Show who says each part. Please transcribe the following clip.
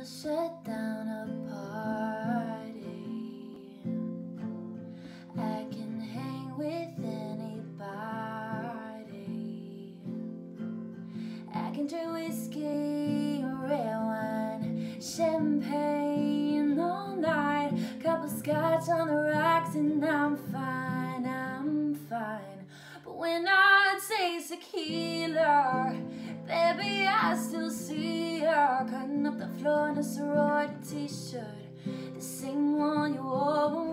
Speaker 1: shut down a party. I can hang with anybody. I can drink whiskey, red wine, champagne all night. Couple scotch on the rocks and I'm fine, I'm fine. But when I taste tequila, baby, I still see her cutting up the floor in a sorority t-shirt, the same one you wore